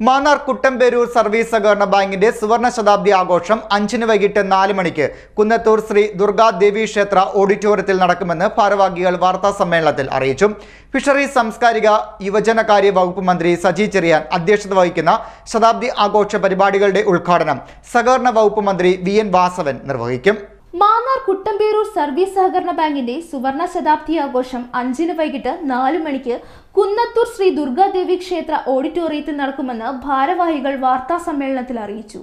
Mannar Kuttamperoor service സഹകരണ ബാങ്കിന്റെ സുവർണ ശതാബ്ദി ആഘോഷം 5-ന് വൈകിട്ട് 4 മണിക്ക് കുന്നത്തൂർ ശ്രീ ദുർഗാ ദേവി ക്ഷേത്ര ഓഡിറ്റോറിയത്തിൽ നടക്കുമെന്ന് ഭാരവാഹികൾ വാർത്താ സമ്മേളനത്തിൽ അറിയിച്ചു. ഫിഷറീസ് സാംസ്കാരിക യുവജനകാര്യ വകുപ്പ് മന്ത്രി സജി ചെറിയാൻ അധ്യക്ഷത വഹിക്കുന്ന ശതാബ്ദി ആഘോഷ പരിപാടികളുടെ ഉദ്ഘാടനം സഹകരണ വകുപ്പ് മന്ത്രി വി.എൻ. വാസവൻ നിർവഹിക്കും. മാന്നാർ കുട്ടമ്പേരൂർ സർവീസ് സഹകരണ ബാങ്കിന്റെ സുവർണ ശതാബ്ദി ആഘോഷം 5-ന് വൈകിട്ട് 4 മണിക്ക് കുന്നത്തൂർ ശ്രീ ദുർഗാദേവി ക്ഷേത്ര ഓഡിറ്റോറിയത്തിൽ നടക്കുമെന്ന് ഭാരവാഹികൾ വാർത്താ സമ്മേളനത്തിൽ അറിയിച്ചു.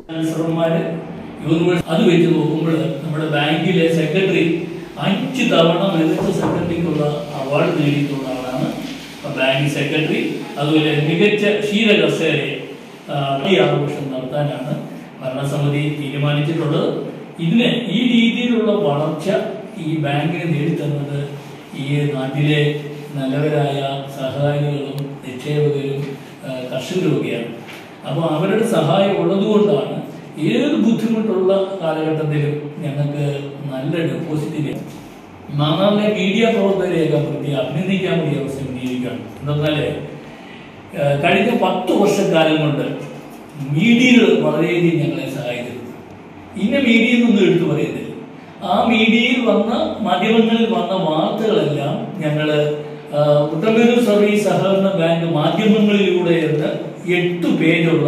അത് വെച്ച് നോക്കുമ്പോൾ നമ്മുടെ ബാങ്കിലെ സെക്രട്ടറി 5 തവണ മികച്ച സെക്രട്ടറിക്കുള്ള അവാർഡ് നേടിയിട്ടുള്ള ആളാണ് ബാങ്ക് സെക്രട്ടറി. അതുപോലെ മികച്ച ക്ഷീരകർഷകരെ ഈ ആഘോഷം നടത്താനാണ് ഭരണസമിതി തീരുമാനിച്ചിട്ടുള്ളത്. ഇതിന് ഈ രീതിയിലുള്ള വളർച്ച ഈ ബാങ്കിന് നേടിത്തന്നത് ഈ നാട്ടിലെ നല്ലവരായ സഹകാരികളും നിക്ഷേപകരും കർഷകരുമൊക്കെയാണ്. അപ്പോൾ അവരുടെ സഹായം ഉള്ളതുകൊണ്ടാണ് ഏത് ബുദ്ധിമുട്ടുള്ള കാലഘട്ടത്തിലും ഞങ്ങൾക്ക് നല്ല ഡെപ്പോസിറ്റ് മാന്നാറിലെ മീഡിയ പ്രവർത്തകരെയൊക്കെ പ്രതി അഭിനന്ദിക്കാൻ വേണ്ടി അവസരം വിനിയോഗിക്കുകയാണ്. എന്തെന്നാൽ കഴിഞ്ഞ 10 വർഷക്കാലം കൊണ്ട് മീഡിയകൾ വളരെയധികം ഞങ്ങളെ സഹായിക്കുന്നു. ഇന്ന മീഡിയ എന്നൊന്നും എടുത്തു പറയുന്നില്ല. ആ മീഡിയയിൽ വന്ന മാധ്യമങ്ങളിൽ വന്ന വാർത്തകളെല്ലാം ഞങ്ങൾ കുട്ടമ്പേരൂർ സർവീസ് സഹകരണ ബാങ്ക് മാധ്യമങ്ങളിലൂടെ 8 പേജുള്ള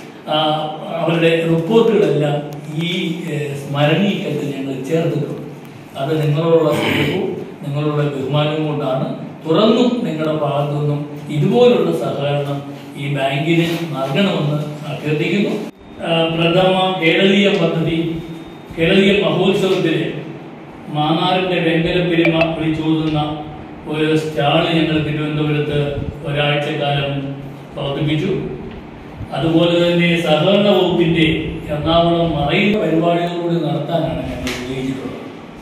അവരുടെ റിപ്പോർട്ടുകളെല്ലാം ഈ സ്മരണീയത്തിൽ ഞങ്ങൾ ചേർത്തിട്ടുണ്ട്. അത് നിങ്ങളോടുള്ള സ്നേഹവും നിങ്ങളുടെ ബഹുമാനവും കൊണ്ടാണ്. തുറന്നും നിങ്ങളുടെ ഭാഗത്തു നിന്നും ഇതുപോലുള്ള സഹകരണം ഈ ബാങ്കിന് നൽകണമെന്ന് അഭ്യർത്ഥിക്കുന്നു. പ്രഥമ കേരളീയ പദ്ധതി കേരളീയ മഹോത്സവത്തിന് മാന്നാറിന്റെ വെങ്കല പെരുമ വിളിച്ചോതുന്ന ഒരു സ്റ്റാള് ഞങ്ങൾ തിരുവനന്തപുരത്ത് ഒരാഴ്ചക്കാലം പ്രവർത്തിപ്പിച്ചു. അതുപോലെ തന്നെ സഹകരണ വകുപ്പിന്റെ എറണാകുളം മറൈൻ പരിപാടികളോട് നടത്താനാണ് ഞങ്ങൾ ഉദ്ദേശിച്ചിട്ടുള്ളത്.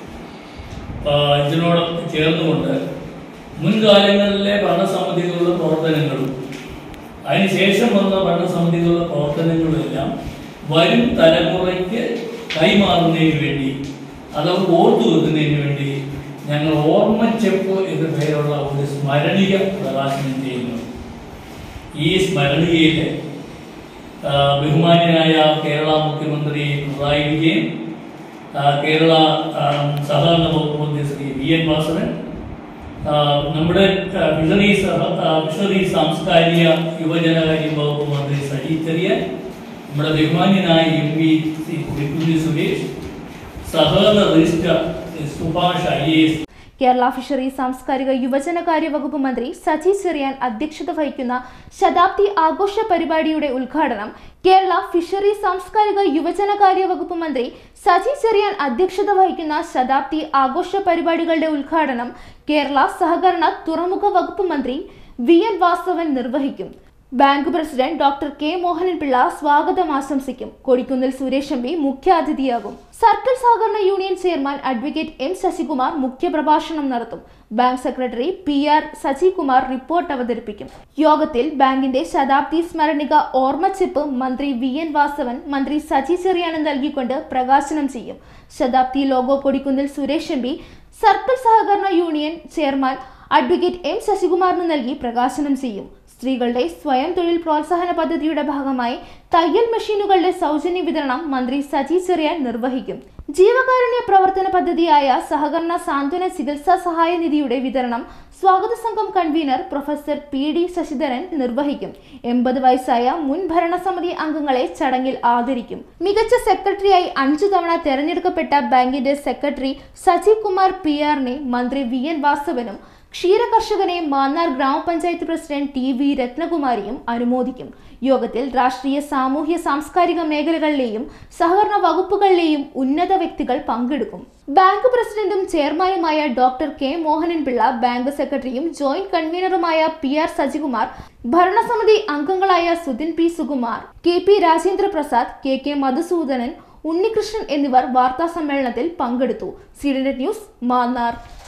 ഇതിനോട് ചേർന്നുകൊണ്ട് മുൻകാലങ്ങളിലെ ഭരണസമിതികളുടെ പ്രവർത്തനങ്ങളും അതിനുശേഷം വന്ന ഭരണസമിതികളുടെ പ്രവർത്തനങ്ങളെല്ലാം വരും തലമുറയ്ക്ക് കൈമാറുന്നതിന് വേണ്ടി അത് ഓർത്തു വെക്കുന്നതിന് വേണ്ടി ഞങ്ങൾ ഓർമ്മച്ചെപ്പ് എന്ന പേരുള്ള ഒരു സ്മരണീയ പ്രകാശനം ചെയ്യുന്നു. ഈ സ്മരണീയയിൽ ബഹുമാന്യനായ കേരള മുഖ്യമന്ത്രി പിണറായി വിജയൻ, കേരള സഹകരണ വകുപ്പ് മന്ത്രി ശ്രീ വി.എൻ. വാസവൻ, നമ്മുടെ ഫിഷറീസ് സാംസ്കാരിക യുവജനകാര്യ വകുപ്പ് മന്ത്രി സജി ചെറിയാൻ, നമ്മുടെ ബഹുമാന്യനായ MP ശ്രീ സുരേഷ്, സഹകരണ registrar Subhash IAS, Kerala fisheries സാംസ്കാരിക യുവജനകാര്യ വകുപ്പ് മന്ത്രി സജി ചെറിയാൻ അധ്യക്ഷത വഹിക്കുന്ന ശതാബ്ദി ആഘോഷ പരിപാടിയുടെ ഉദ്ഘാടനം കേരള ഫിഷറീസ് സാംസ്കാരിക യുവജനകാര്യ വകുപ്പ് മന്ത്രി സജി ചെറിയാൻ അധ്യക്ഷത വഹിക്കുന്ന ശതാബ്ദി ആഘോഷ പരിപാടികളുടെ ഉദ്ഘാടനം കേരള സഹകരണ തുറമുഖ വകുപ്പ് മന്ത്രി വി.എൻ. വാസവൻ നിർവഹിക്കും. Bank president doctor K Mohanan Pillai സ്വാഗതം ആശംസിക്കും. കൊടിക്കുന്നിൽ സുരേഷ് MP മുഖ്യാതിഥിയാകും. സർക്കിൾ സഹകരണ union chairman advocate M. Sasikumar മുഖ്യപ്രഭാഷണം നടത്തും. Bank secretary PR Sajikumar report അവതരിപ്പിക്കും. യോഗത്തിൽ ബാങ്കിന്റെ ശതാബ്ദി സ്മരണിക ഓർമ്മച്ചെപ്പ് മന്ത്രി വി.എൻ. വാസവൻ മന്ത്രി സജി ചെറിയാന് നൽകിക്കൊണ്ട് പ്രകാശനം ചെയ്യും. ശതാബ്ദി logo Kodikunnil Suresh MP circle സഹകരണ യൂണിയൻ ചെയർമാൻ അഡ്വക്കേറ്റ് M. ശശികുമാറിന് നൽകി പ്രകാശനം ചെയ്യും. സ്ത്രീകളുടെ സ്വയം തൊഴിൽ പ്രോത്സാഹന പദ്ധതിയുടെ ഭാഗമായി തയ്യൽ മെഷീനുകളുടെ സൗജന്യ വിതരണം മന്ത്രി സജി ചെറിയാൻ നിർവഹിക്കും. ജീവകാരുണ്യ പ്രവർത്തന പദ്ധതിയായ സഹകരണ സാന്ത്വന ചികിത്സാ സഹായ നിധിയുടെ വിതരണം സ്വാഗത സംഘം കൺവീനർ പ്രൊഫസർ PD ശശിധരൻ നിർവഹിക്കും. 80 വയസ്സായ മുൻ ഭരണസമിതി അംഗങ്ങളെ ചടങ്ങിൽ ആദരിക്കും. മികച്ച സെക്രട്ടറിയായി 5 തവണ തെരഞ്ഞെടുക്കപ്പെട്ട ബാങ്കിന്റെ സെക്രട്ടറി സജി കുമാർ PR-നെ മന്ത്രി വി.എൻ. വാസവനും ക്ഷീരകർഷകനെ മാന്നാർ ഗ്രാമപഞ്ചായത്ത് പ്രസിഡന്റ് TV രത്നകുമാരിയും അനുമോദിക്കും. യോഗത്തിൽ രാഷ്ട്രീയ സാമൂഹ്യ സാംസ്കാരിക മേഖലകളിലെയും സഹകരണ വകുപ്പുകളിലെയും ഉന്നത വ്യക്തികൾ പങ്കെടുക്കും. ബാങ്ക് പ്രസിഡന്റും ചെയർമാനുമായ doctor K Mohanan Pillai, bank സെക്രട്ടറിയും ജോയിന്റ് കൺവീനറുമായ PR സജികുമാർ, ഭരണസമിതി അംഗങ്ങളായ Sudhin P. Sukumar, KP Rajendra Prasad, KK Madhusoodanan, Unnikrishnan എന്നിവർ വാർത്താ സമ്മേളനത്തിൽ പങ്കെടുത്തു. CDNet news, Mannar.